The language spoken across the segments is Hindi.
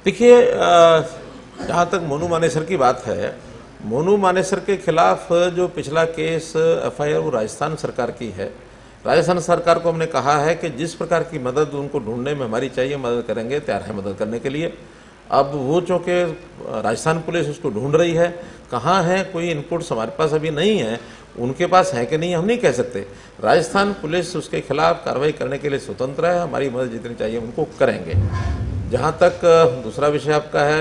देखिए, जहाँ तक मोनू मानेसर की बात है, मोनू मानेसर के खिलाफ जो पिछला केस एफआईआर वो राजस्थान सरकार की है। राजस्थान सरकार को हमने कहा है कि जिस प्रकार की मदद उनको ढूंढने में हमारी चाहिए मदद करेंगे, तैयार है मदद करने के लिए। अब वो चूँकि राजस्थान पुलिस उसको ढूंढ रही है, कहाँ है कोई इनपुट्स हमारे पास अभी नहीं है, उनके पास है कि नहीं हम नहीं कह सकते। राजस्थान पुलिस उसके खिलाफ कार्रवाई करने के लिए स्वतंत्र है, हमारी मदद जितनी चाहिए उनको करेंगे। जहाँ तक दूसरा विषय आपका है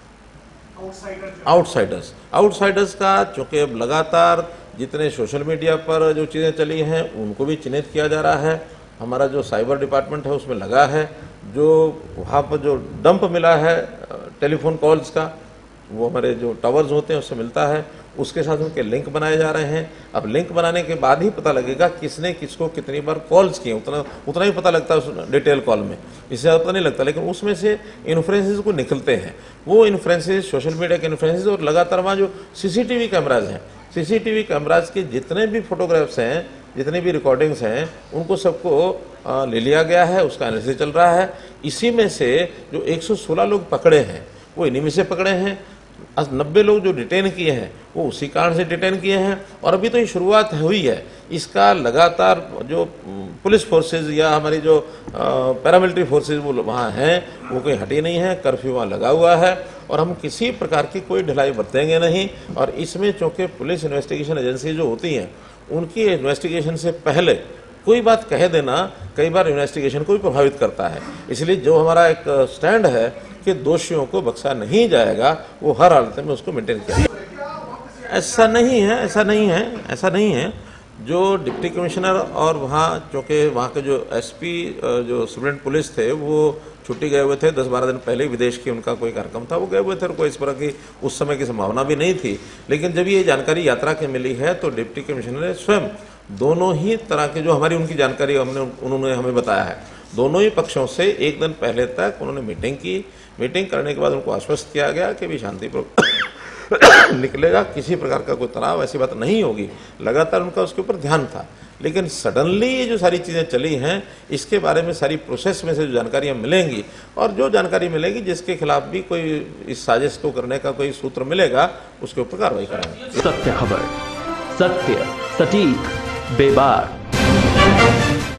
आउटसाइडर्स का, चूँकि अब लगातार जितने सोशल मीडिया पर जो चीज़ें चली हैं उनको भी चिन्हित किया जा रहा है। हमारा जो साइबर डिपार्टमेंट है उसमें लगा है, जो वहाँ पर जो डंप मिला है टेलीफोन कॉल्स का, वो हमारे जो टावर्स होते हैं उससे मिलता है, उसके साथ उनके लिंक बनाए जा रहे हैं। अब लिंक बनाने के बाद ही पता लगेगा किसने किसको कितनी बार कॉल्स किए, उतना ही पता लगता है उस डिटेल कॉल में, इससे ज़्यादा पता नहीं लगता। लेकिन उसमें से इन्फ्लुएंसेस को निकलते हैं, वो इन्फ्लुएंसेस सोशल मीडिया के इन्फ्लुएंसेस, और लगातार वहाँ जो सीसीटीवी कैमराज हैं, सीसीटीवी कैमराज के जितने भी फोटोग्राफ्स हैं, जितनी भी रिकॉर्डिंग्स हैं, उनको सबको ले लिया गया है, उसका एनालिसिस चल रहा है। इसी में से जो 116 लोग पकड़े हैं वो इन्हीं में से पकड़े हैं। 90 लोग जो डिटेन किए हैं वो उसी कारण से डिटेन किए हैं। और अभी तो ये शुरुआत हुई है, इसका लगातार जो पुलिस फोर्सेज या हमारी जो पैरामिलिट्री फोर्सेज वो वहाँ हैं वो कोई हटी नहीं है, कर्फ्यू वहाँ लगा हुआ है और हम किसी प्रकार की कोई ढिलाई बरतेंगे नहीं। और इसमें चूँकि पुलिस इन्वेस्टिगेशन एजेंसी जो होती हैं उनकी इन्वेस्टिगेशन से पहले कोई बात कह देना कई बार इन्वेस्टिगेशन को भी प्रभावित करता है। इसलिए जो हमारा एक स्टैंड है कि दोषियों को बख्शा नहीं जाएगा, वो हर हालत में उसको मेंटेन किया। ऐसा नहीं है। जो डिप्टी कमिश्नर और वहाँ चूँकि वहाँ के जो एसपी जो सुप्रीटेंडेंट पुलिस थे वो छुट्टी गए हुए थे, 10-12 दिन पहले विदेश की उनका कोई कार्यक्रम था, वो गए हुए थे और कोई इस तरह की उस समय की संभावना भी नहीं थी। लेकिन जब ये जानकारी यात्रा की मिली है तो डिप्टी कमिश्नर ने स्वयं दोनों ही तरह के जो हमारी उनकी जानकारी उन्होंने हमें बताया है, दोनों ही पक्षों से एक दिन पहले तक उन्होंने मीटिंग की। मीटिंग करने के बाद उनको आश्वस्त किया गया कि भी शांतिपूर्वक निकलेगा, किसी प्रकार का कोई तनाव ऐसी बात नहीं होगी। लगातार उनका उसके ऊपर ध्यान था। लेकिन सडनली ये जो सारी चीज़ें चली हैं, इसके बारे में सारी प्रोसेस में से जो जानकारियाँ मिलेंगी और जो जानकारी मिलेगी जिसके खिलाफ भी कोई इस साजिश को करने का कोई सूत्र मिलेगा उसके ऊपर कार्रवाई करेंगे। सत्य खबर, सत्य, सटीक, बेबाक।